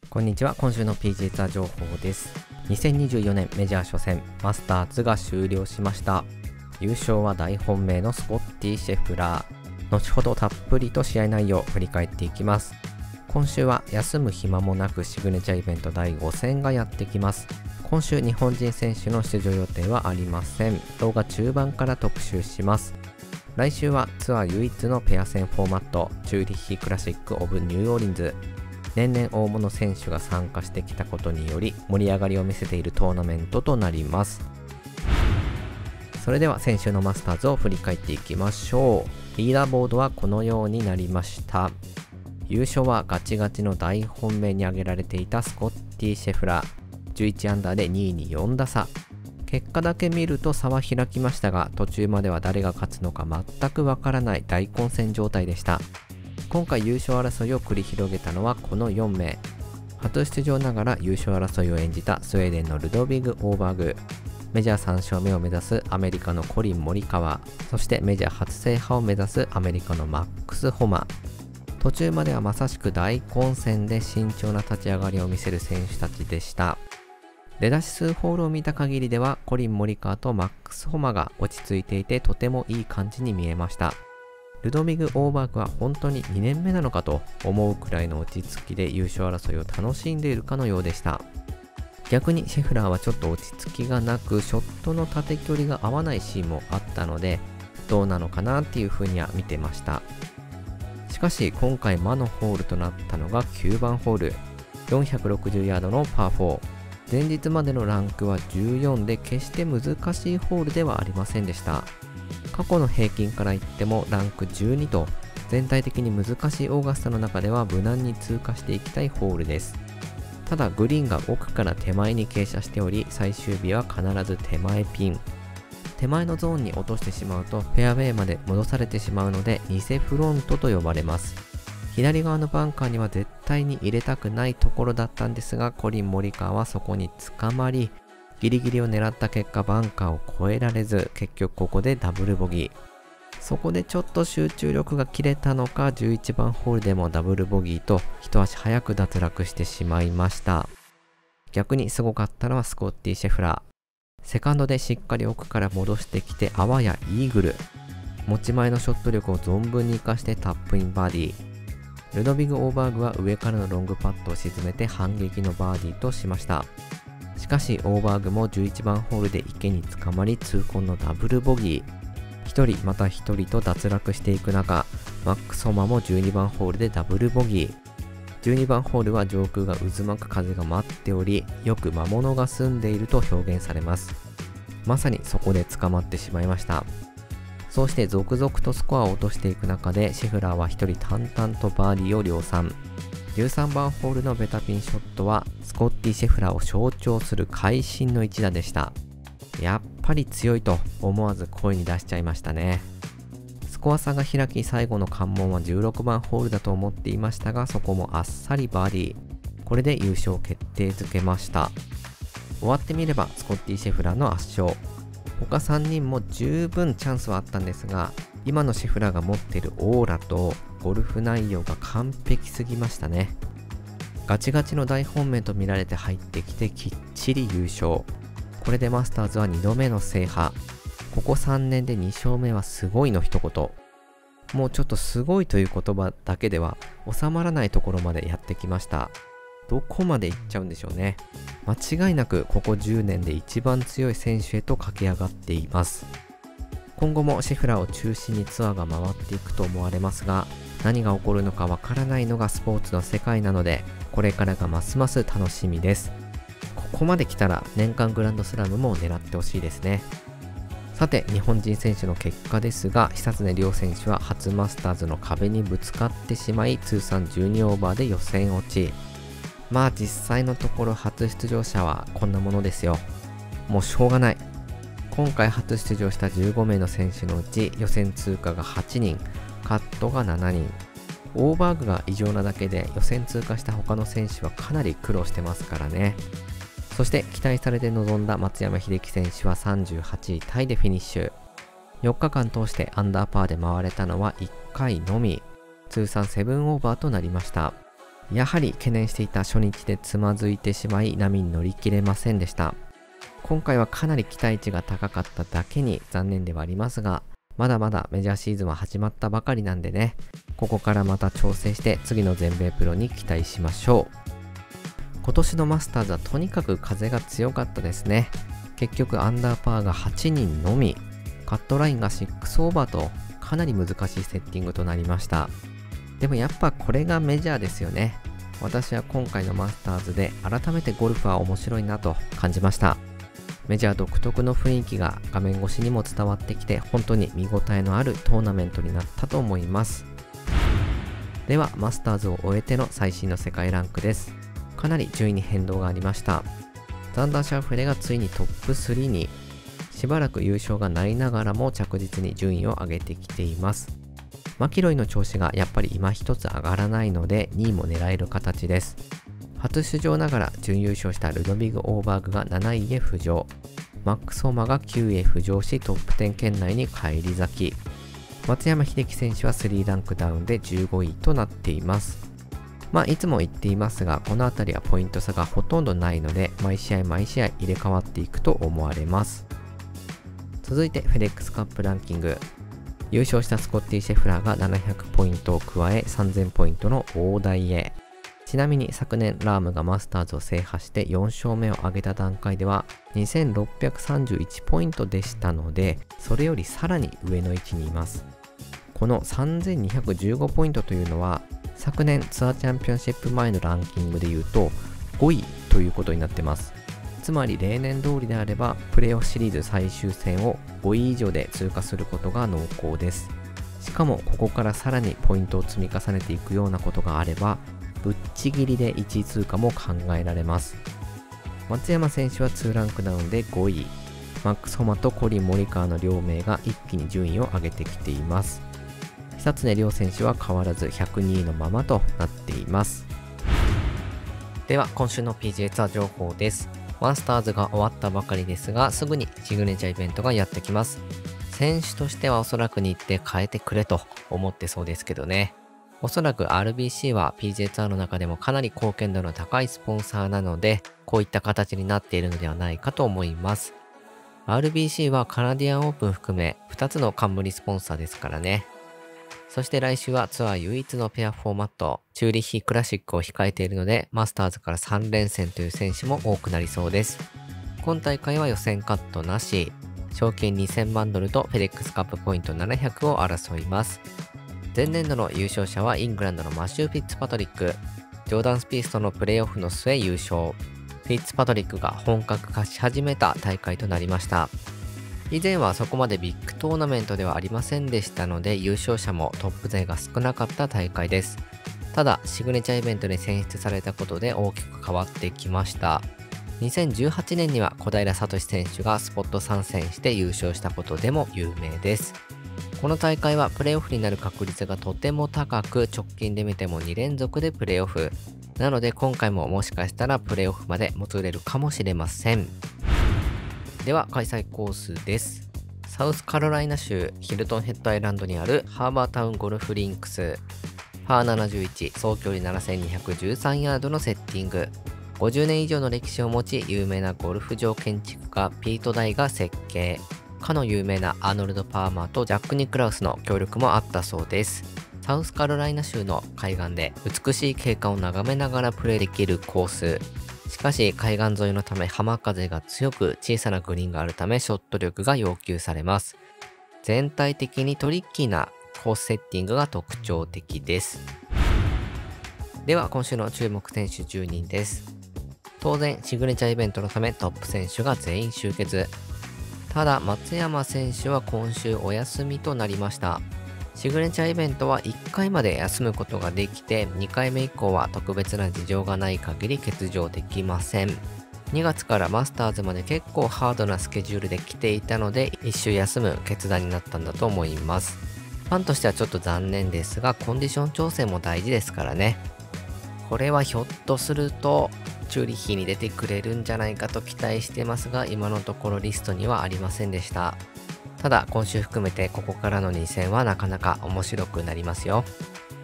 こんにちは。今週の PGA ツアー情報です。2024年メジャー初戦マスターズが終了しました。優勝は大本命のスコッティ・シェフラー。後ほどたっぷりと試合内容を振り返っていきます。今週は休む暇もなくシグネチャーイベント第5戦がやってきます。今週日本人選手の出場予定はありません。動画中盤から特集します。来週はツアー唯一のペア戦フォーマット、チューリッヒクラシックオブニューオーリンズ。年々大物選手が参加してきたことにより盛り上がりを見せているトーナメントとなります。それでは先週のマスターズを振り返っていきましょう。リーダーボードはこのようになりました。優勝はガチガチの大本命に挙げられていたスコッティ・シェフラー。11アンダーで2位に4打差。結果だけ見ると差は開きましたが、途中までは誰が勝つのか全くわからない大混戦状態でした。今回優勝争いを繰り広げたのはこの4名。初出場ながら優勝争いを演じたスウェーデンのルドビグ・オーバーグ、メジャー3勝目を目指すアメリカのコリン・モリカワ、そしてメジャー初制覇を目指すアメリカのマックス・ホマ。途中まではまさしく大混戦で慎重な立ち上がりを見せる選手たちでした。出だし数ホールを見た限りではコリン・モリカワとマックス・ホマが落ち着いていてとてもいい感じに見えました。ルドビグ・オーバーグは本当に2年目なのかと思うくらいの落ち着きで優勝争いを楽しんでいるかのようでした。逆にシェフラーはちょっと落ち着きがなく、ショットの縦距離が合わないシーンもあったので、どうなのかなっていう風には見てました。しかし今回魔のホールとなったのが9番ホール、460ヤードのパー4。前日までのランクは14で決して難しいホールではありませんでした。過去の平均から言ってもランク12と全体的に難しいオーガスタの中では無難に通過していきたいホールです。ただグリーンが奥から手前に傾斜しており、最終日は必ず手前ピン。手前のゾーンに落としてしまうとフェアウェイまで戻されてしまうので偽フロントと呼ばれます。左側のバンカーには絶対に入れたくないところだったんですが、コリン・モリカワはそこに捕まり、ギリギリを狙った結果バンカーを越えられず、結局ここでダブルボギー。そこでちょっと集中力が切れたのか、11番ホールでもダブルボギーと一足早く脱落してしまいました。逆にすごかったのはスコッティ・シェフラー。セカンドでしっかり奥から戻してきてあわやイーグル。持ち前のショット力を存分に活かしてタップインバーディー。ルドビグ・オーバーグは上からのロングパットを沈めて反撃のバーディーとしました。しかしオーバーグも11番ホールで池につかまり痛恨のダブルボギー。1人また1人と脱落していく中、マックス・ホマも12番ホールでダブルボギー。12番ホールは上空が渦巻く風が待っており、よく魔物が住んでいると表現されます。まさにそこで捕まってしまいました。そうして続々とスコアを落としていく中でシェフラーは1人淡々とバーディーを量産。13番ホールのベタピンショットはスコッティ・シェフラーを象徴する会心の一打でした。やっぱり強いと思わず声に出しちゃいましたね。スコア差が開き最後の関門は16番ホールだと思っていましたが、そこもあっさりバーディー。これで優勝決定づけました。終わってみればスコッティ・シェフラーの圧勝。他3人も十分チャンスはあったんですが、今のシェフラーが持っているオーラとゴルフ内容が完璧すぎましたね。ガチガチの大本命と見られて入ってきてきっちり優勝。これでマスターズは2度目の制覇。ここ3年で2勝目はすごいの一言。もうちょっとすごいという言葉だけでは収まらないところまでやってきました。どこまでいっちゃうんでしょうね。間違いなくここ10年で一番強い選手へと駆け上がっています。今後もシェフラーを中心にツアーが回っていくと思われますが、何が起こるのかわからないのがスポーツの世界なので、これからがますます楽しみです。ここまで来たら年間グランドスラムも狙ってほしいですね。さて日本人選手の結果ですが、久常涼選手は初マスターズの壁にぶつかってしまい通算12オーバーで予選落ち。まあ実際のところ初出場者はこんなものですよ。もうしょうがない。今回初出場した15名の選手のうち予選通過が8人、カットが7人。オーバーグが異常なだけで予選通過した他の選手はかなり苦労してますからね。そして期待されて臨んだ松山英樹選手は38位タイでフィニッシュ。4日間通してアンダーパーで回れたのは1回のみ。通算7オーバーとなりました。 やはり懸念していた初日でつまずいてしまい波に乗り切れませんでした。今回はかなり期待値が高かっただけに残念ではありますが、まだまだメジャーシーズンは始まったばかりなんでね、ここからまた調整して次の全米プロに期待しましょう。今年のマスターズはとにかく風が強かったですね。結局アンダーパーが8人のみ、カットラインが6オーバーとかなり難しいセッティングとなりました。でもやっぱこれがメジャーですよね。私は今回のマスターズで改めてゴルフは面白いなと感じました。メジャー独特の雰囲気が画面越しにも伝わってきて、本当に見応えのあるトーナメントになったと思います。ではマスターズを終えての最新の世界ランクです。かなり順位に変動がありました。ザンダー・シャウフェレがついにトップ3に、しばらく優勝がないながらも着実に順位を上げてきています。マキロイの調子がやっぱり今一つ上がらないので2位も狙える形です。初出場ながら準優勝したルドビグ・オーバーグが7位へ浮上、マックス・ホーマが9位へ浮上しトップ10圏内に返り咲き、松山英樹選手は3ランクダウンで15位となっています。いつも言っていますが、この辺りはポイント差がほとんどないので、毎試合毎試合入れ替わっていくと思われます。続いてフェデックスカップランキング。優勝したスコッティ・シェフラーが700ポイントを加え3000ポイントの大台へ。ちなみに昨年ラームがマスターズを制覇して4勝目を挙げた段階では2631ポイントでしたので、それよりさらに上の位置にいます。この3215ポイントというのは昨年ツアーチャンピオンシップ前のランキングでいうと5位ということになってます。つまり例年通りであればプレーオフシリーズ最終戦を5位以上で通過することが濃厚です。しかもここからさらにポイントを積み重ねていくようなことがあればぶっちぎりで1位通過も考えられます。松山選手は2ランクダウンで5位、マックス・ホマとコリン・モリカワの両名が一気に順位を上げてきています。久常涼選手は変わらず102位のままとなっています。では今週の PGA ツアー情報です。マスターズが終わったばかりですが、すぐにシグネチャーイベントがやってきます。選手としてはおそらく日程変えてくれと思ってそうですけどね。おそらく RBC は PGA ツアーの中でもかなり貢献度の高いスポンサーなので、こういった形になっているのではないかと思います。RBC はカナディアンオープン含め2つの冠スポンサーですからね。そして来週はツアー唯一のペアフォーマット、チューリッヒクラシックを控えているので、マスターズから3連戦という選手も多くなりそうです。今大会は予選カットなし、賞金2000万ドルとフェデックスカップポイント700を争います。前年度の優勝者はイングランドのマシュー・フィッツパトリック、ジョーダン・スピースとのプレーオフの末優勝。フィッツパトリックが本格化し始めた大会となりました。以前はそこまでビッグトーナメントではありませんでしたので、優勝者もトップ勢が少なかった大会です。ただ、シグネチャーイベントに選出されたことで大きく変わってきました。2018年には小平智選手がスポット参戦して優勝したことでも有名です。この大会はプレーオフになる確率がとても高く、直近で見ても2連続でプレーオフ。なので今回ももしかしたらプレーオフまでもつれるかもしれません。では開催コースです。サウスカロライナ州ヒルトンヘッドアイランドにあるハーバータウンゴルフリンクス。パー71、総距離7213ヤードのセッティング。50年以上の歴史を持ち、有名なゴルフ場建築家ピート・ダイが設計。かの有名なアーノルド・パーマーとジャック・ニクラウスの協力もあったそうです。サウスカロライナ州の海岸で美しい景観を眺めながらプレーできるコース。しかし海岸沿いのため浜風が強く、小さなグリーンがあるためショット力が要求されます。全体的にトリッキーなコースセッティングが特徴的です。では今週の注目選手10人です。当然シグネチャーイベントのためトップ選手が全員集結。ただ松山選手は今週お休みとなりました。シグネチャーイベントは1回まで休むことができて、2回目以降は特別な事情がない限り欠場できません。2月からマスターズまで結構ハードなスケジュールで来ていたので、1週休む決断になったんだと思います。ファンとしてはちょっと残念ですが、コンディション調整も大事ですからね。これはひょっとするとチューリッヒに出てくれるんじゃないかと期待してますが、今のところリストにはありませんでした。ただ今週含めてここからの2戦はなかなか面白くなりますよ。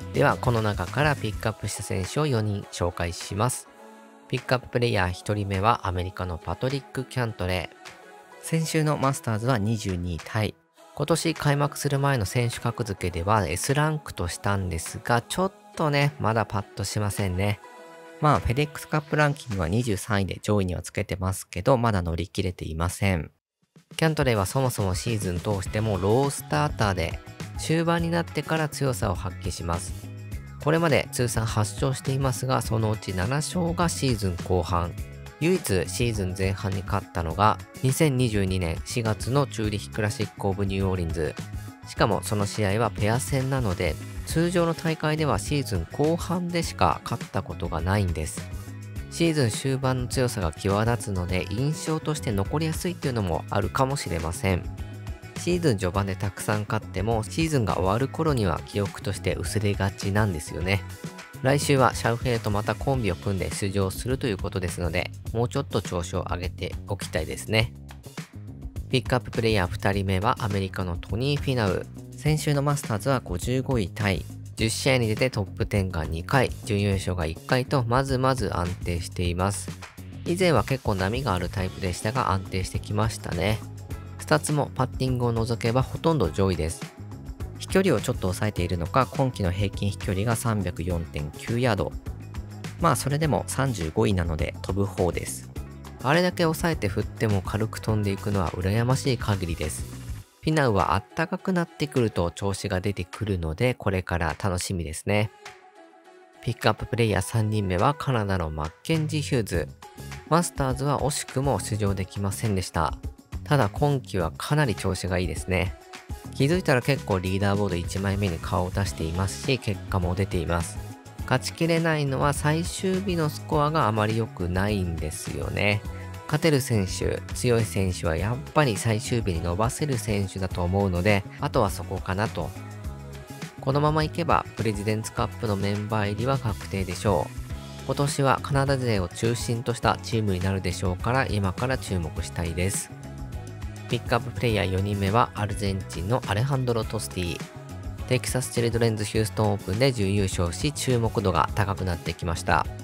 ではこの中からピックアップした選手を4人紹介します。ピックアッププレイヤー1人目はアメリカのパトリック・キャントレー。先週のマスターズは22位タイ。今年開幕する前の選手格付けでは S ランクとしたんですが、ちょっとね、まだパッとしませんね。フェデックスカップランキングは23位で上位にはつけてますけど、まだ乗り切れていません。キャントレーはそもそもシーズン通してもロースターターで、終盤になってから強さを発揮します。これまで通算8勝していますが、そのうち7勝がシーズン後半。唯一シーズン前半に勝ったのが2022年4月のチューリヒクラシックオブニューオーリンズ。しかもその試合はペア戦なので、通常の大会ではシーズン後半でしか勝ったことがないんです。シーズン終盤の強さが際立つので、印象として残りやすいっていうのもあるかもしれません。シーズン序盤でたくさん勝っても、シーズンが終わる頃には記憶として薄れがちなんですよね。来週はシャウフェイとまたコンビを組んで出場するということですので、もうちょっと調子を上げておきたいですね。ピックアッププレイヤー2人目はアメリカのトニー・フィナウ。先週のマスターズは55位タイ。10試合に出てトップ10が2回、準優勝が1回とまずまず安定しています。以前は結構波があるタイプでしたが安定してきましたね。スタッツもパッティングを除けばほとんど上位です。飛距離をちょっと抑えているのか、今季の平均飛距離が 304.9 ヤード。それでも35位なので飛ぶ方です。あれだけ抑えて振っても軽く飛んでいくのは羨ましい限りです。フィナウはあったかくなってくると調子が出てくるので、これから楽しみですね。ピックアッププレイヤー3人目はカナダのマッケンジー・ヒューズ。マスターズは惜しくも出場できませんでした。ただ今季はかなり調子がいいですね。気づいたら結構リーダーボード1枚目に顔を出していますし、結果も出ています。勝ちきれないのは最終日のスコアがあまり良くないんですよね。勝てる選手、強い選手はやっぱり最終日に伸ばせる選手だと思うので、あとはそこかなと。このままいけばプレジデンツカップのメンバー入りは確定でしょう。今年はカナダ勢を中心としたチームになるでしょうから、今から注目したいです。ピックアッププレイヤー4人目はアルゼンチンのアレハンドロ・トスティ。テキサスチルドレンズヒューストンオープンで準優勝し、注目度が高くなってきました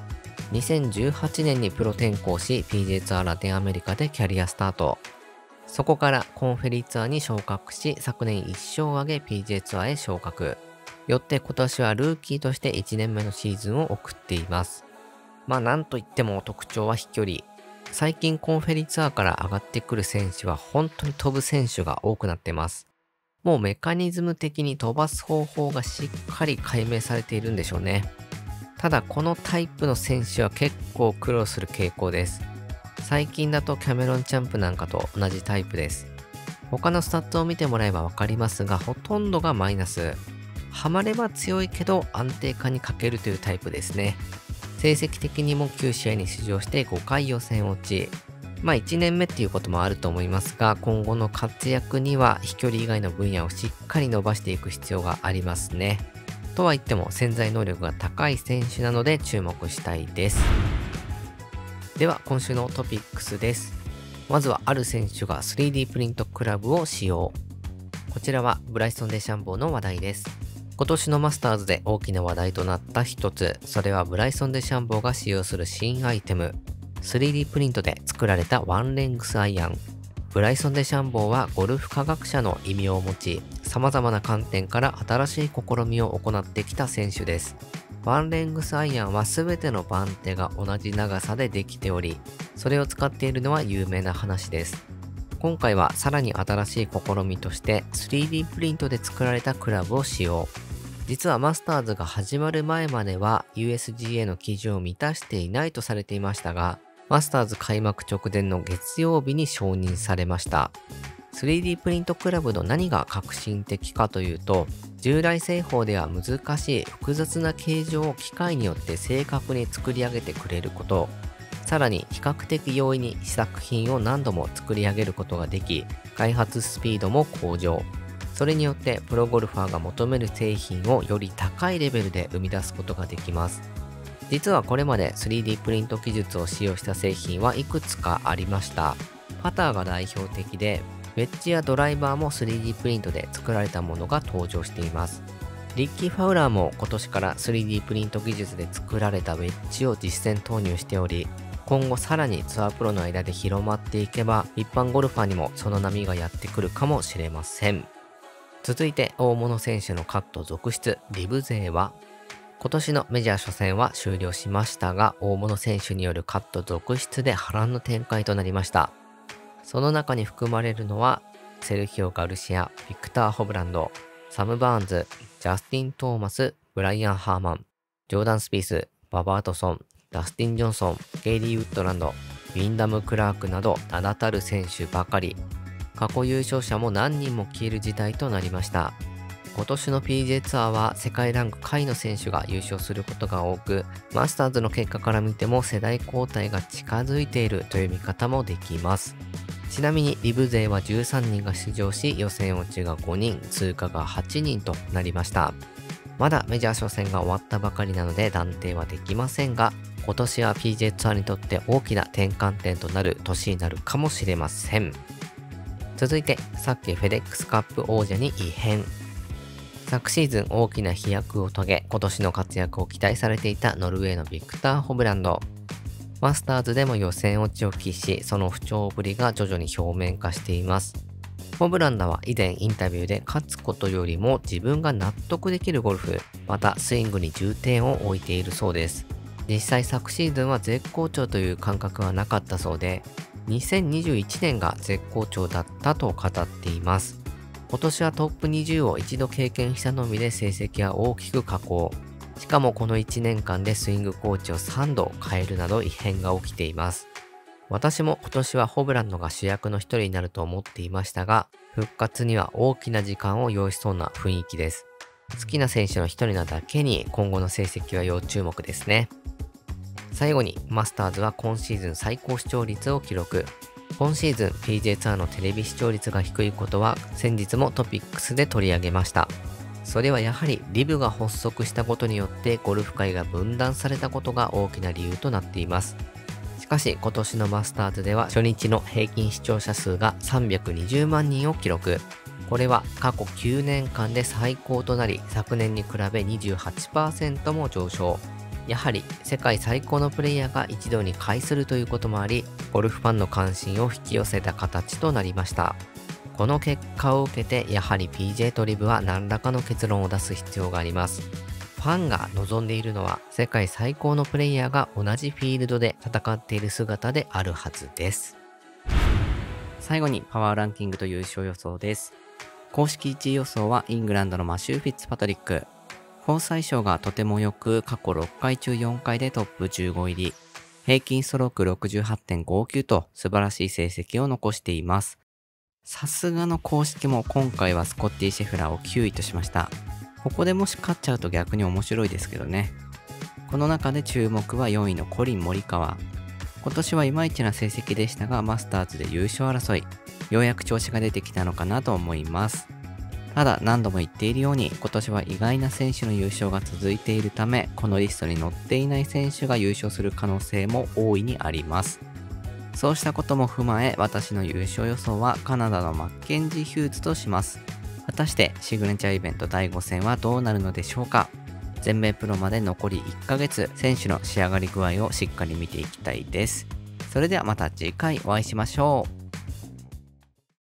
。2018年にプロ転向し、PGA ツアーラテンアメリカでキャリアスタート。そこからコンフェリーツアーに昇格し、昨年1勝を挙げ PGA ツアーへ昇格。よって今年はルーキーとして1年目のシーズンを送っています。なんといっても特徴は飛距離。最近コンフェリツアーから上がってくる選手は本当に飛ぶ選手が多くなってます。もうメカニズム的に飛ばす方法がしっかり解明されているんでしょうね。ただこのタイプの選手は結構苦労する傾向です。最近だとキャメロン・チャンプなんかと同じタイプです。他のスタッツを見てもらえばわかりますが、ほとんどがマイナス。ハマれば強いけど安定化に欠けるというタイプですね。成績的にも9試合に出場して5回予選落ち。1年目っていうこともあると思いますが、今後の活躍には飛距離以外の分野をしっかり伸ばしていく必要がありますね。とは言っても潜在能力が高い選手なので注目したいです。では今週のトピックスです。まずはある選手が 3D プリントクラブを使用。こちらはブライソン・デシャンボーの話題です。今年のマスターズで大きな話題となった一つ、それはブライソン・デシャンボーが使用する新アイテム、3D プリントで作られたワンレングスアイアン。ブライソン・デシャンボーはゴルフ科学者の異名を持ち、様々な観点から新しい試みを行ってきた選手です。ワンレングスアイアンは全ての番手が同じ長さでできており、それを使っているのは有名な話です。今回はさらに新しい試みとして 3D プリントで作られたクラブを使用。実はマスターズが始まる前までは USGA の基準を満たしていないとされていましたが、マスターズ開幕直前の月曜日に承認されました。3D プリントクラブの何が革新的かというと、従来製法では難しい複雑な形状を機械によって正確に作り上げてくれること、さらに比較的容易に試作品を何度も作り上げることができ、開発スピードも向上。それによってプロゴルファーが求める製品をより高いレベルで生み出すことができます。実はこれまで 3D プリント技術を使用した製品はいくつかありました。パターが代表的で、ウェッジやドライバーも 3D プリントで作られたものが登場しています。 リッキー・ファウラーも今年から 3D プリント技術で作られたウェッジを実戦投入しており、今後さらにツアープロの間で広まっていけば、一般ゴルファーにもその波がやってくるかもしれません。続いて大物選手のカット続出、リブ勢は今年のメジャー初戦は終了しましたが、大物選手によるカット続出で波乱の展開となりました。その中に含まれるのは、セルヒオ・ガルシア、ビクター・ホブランド、サム・バーンズ、ジャスティン・トーマス、ブライアン・ハーマン、ジョーダン・スピース、ババートソン、ダスティン・ジョンソン、ゲイリー・ウッドランド、ウィンダム・クラークなど名だたる選手ばかり。過去優勝者も何人も消える事態となりました。今年の PJ ツアーは世界ランク下位の選手が優勝することが多く、マスターズの結果から見ても世代交代が近づいているという見方もできます。ちなみにリブ勢は13人が出場し、予選落ちが5人、通過が8人となりました。まだメジャー初戦が終わったばかりなので断定はできませんが、今年は PJ ツアーにとって大きな転換点となる年になるかもしれません。続いて、さっきフェデックスカップ王者に異変。昨シーズン大きな飛躍を遂げ、今年の活躍を期待されていたノルウェーのビクター・ホブランド。マスターズでも予選落ちを喫し、その不調ぶりが徐々に表面化しています。ホブランドは以前インタビューで勝つことよりも自分が納得できるゴルフ、またスイングに重点を置いているそうです。実際昨シーズンは絶好調という感覚はなかったそうで、2021年が絶好調だったと語っています。今年はトップ20を一度経験したのみで成績は大きく下降。しかもこの1年間でスイングコーチを3度変えるなど異変が起きています。私も今年はホブランドが主役の一人になると思っていましたが、復活には大きな時間を要しそうな雰囲気です。好きな選手の一人なだけに今後の成績は要注目ですね。最後にマスターズは今シーズン最高視聴率を記録。今シーズン PJ ツアーのテレビ視聴率が低いことは先日もトピックスで取り上げました。それはやはりリブが発足したことによってゴルフ界が分断されたことが大きな理由となっています。しかし今年のマスターズでは初日の平均視聴者数が320万人を記録。これは過去9年間で最高となり、昨年に比べ 28% も上昇。やはり世界最高のプレイヤーが一堂に会するということもあり、ゴルフファンの関心を引き寄せた形となりました。この結果を受けて、やはり PJ とリブは何らかの結論を出す必要があります。ファンが望んでいるのは、世界最高のプレイヤーが同じフィールドで戦っている姿であるはずです。最後にパワーランキングと優勝予想です。公式1位予想はイングランドのマシュー・フィッツパトリック。フォー相性がとても良く、過去6回中4回でトップ15入り。平均ストローク 68.59 と素晴らしい成績を残しています。さすがの公式も今回はスコッティ・シェフラーを9位としました。ここでもし勝っちゃうと逆に面白いですけどね。この中で注目は4位のコリン・モリカワ。今年はいまいちな成績でしたが、マスターズで優勝争い。ようやく調子が出てきたのかなと思います。ただ何度も言っているように、今年は意外な選手の優勝が続いているため、このリストに載っていない選手が優勝する可能性も大いにあります。そうしたことも踏まえ、私の優勝予想はカナダのマッケンジー・ヒューズとします。果たしてシグネチャーイベント第5戦はどうなるのでしょうか。全米プロまで残り1ヶ月、選手の仕上がり具合をしっかり見ていきたいです。それではまた次回お会いしましょう。